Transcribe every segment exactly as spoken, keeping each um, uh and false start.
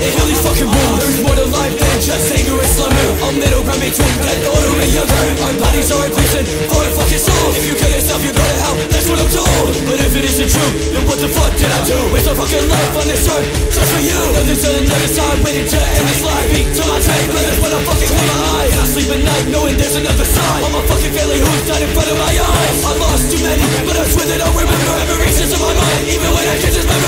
and heal these fucking wounds. There's more to life than just anger and slumber. A middle ground between death, older and younger. Our bodies are a prison for a fucking soul. If you kill yourself, you go to hell, that's what I'm told. But if it isn't true, then what the fuck did I do? Waste a fucking life on this earth, just for you. Nothing till another side, waiting to end this life. Beat to my train, but that's when I fucking close my eyes. And I sleep at night knowing there's another side. All my fucking family who's died in front of my eyes. I lost too many, but I swear that I'll remember every sense of my mind, even when I can't remember.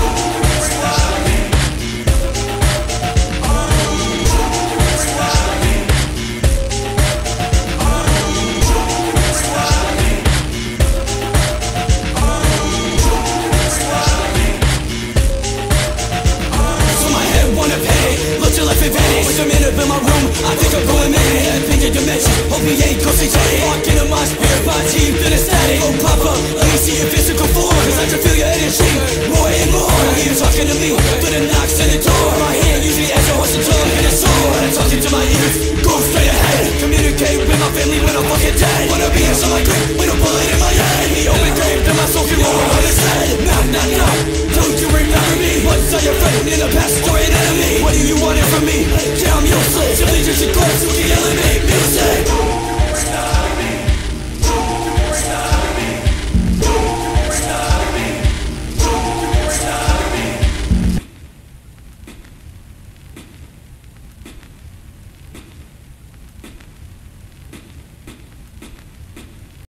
I'm in up in my room, I think I'm going mad. I think a dimension, hope he ain't concentrated. Walking in my spirit, my team feel ecstatic. Oh papa, let me see your physical form, cause I can feel your energy, more and more. I hear you talking to me, through the knocks in the door. My hand usually as a horse and tongue and a sword. I'm talking to my ears, go straight ahead. Communicate with my family when I'm fucking dead. Wanna be in some like grip, with a bullet in my head. In the open grave, then my soul can roar on his head. Knock, knock, knock, don't you remember me? Once I your friend, in the past, or an enemy. What do you want it from me? I'm useless, simply just a corpse who can yell